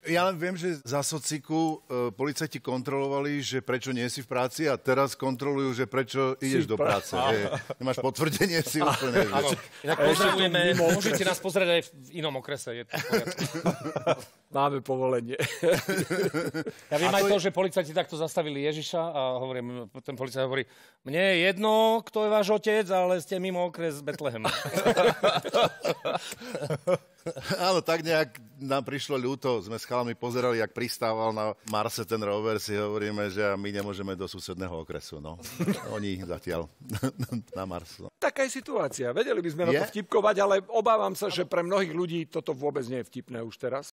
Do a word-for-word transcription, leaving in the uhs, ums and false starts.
Ja len viem, že za sociku e, policajti kontrolovali, že prečo nie si v práci a teraz kontrolujú, že prečo ideš Si do práce. Hej. Nemáš potvrdenie, si úplne... Áno, inak pozdravujeme, môžete nás pozrieť aj v inom okrese. Je to v poriadku. Máme povolenie. Ja viem aj to, že policajti takto zastavili Ježiša a hovorím, ten policajt hovorí, mne je jedno, kto je váš otec, ale ste mimo okres Betlehem. Áno, tak nejak nám prišlo ľúto. Sme s chalami pozerali, jak pristával na Marse ten rover, si hovoríme, že my nemôžeme do susedného okresu. No. Oni zatiaľ na Mars. No. Taká je situácia. Vedeli by sme na Je? to vtipkovať, ale obávam sa, že pre mnohých ľudí toto vôbec nie je vtipné už teraz.